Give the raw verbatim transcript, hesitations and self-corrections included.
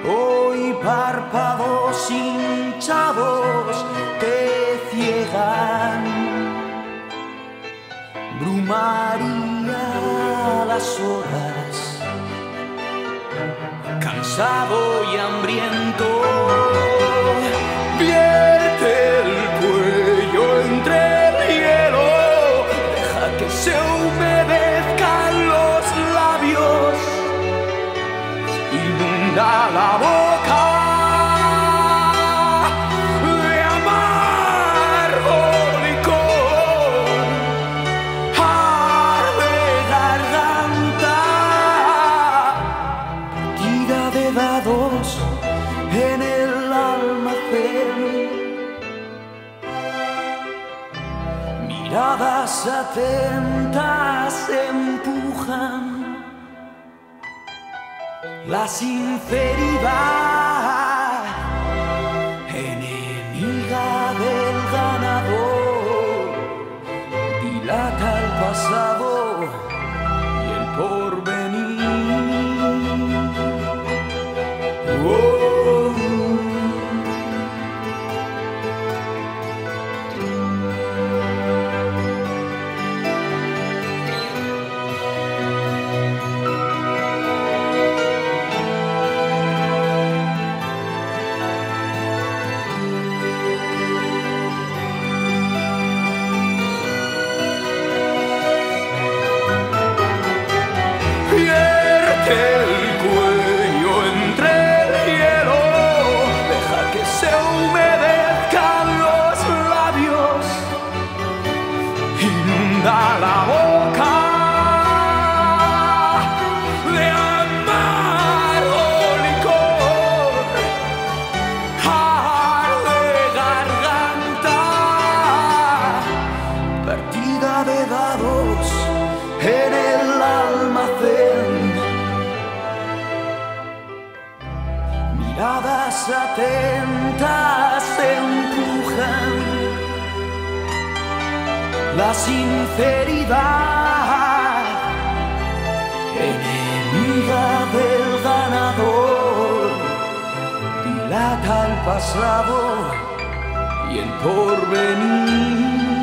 Hoy párpados hinchados te ciegan, brumaría las horas, cansado y hambriento, vierte el cuello entre el hielo, deja que se humedezcan los labios, inunda la boca de amargo licor, arde garganta, partida de dados en el almacén, miradas atentas empujan la sinceridad, enemiga del ganador, dilata el pasado y el porvenir. Oh. El cuello entre el hielo, deja que se humedezcan los labios, inunda la boca de amargo licor, arde garganta, partida de dados en el almacén, miradas atentas empujan la sinceridad, enemiga del ganador, dilata el pasado y el porvenir.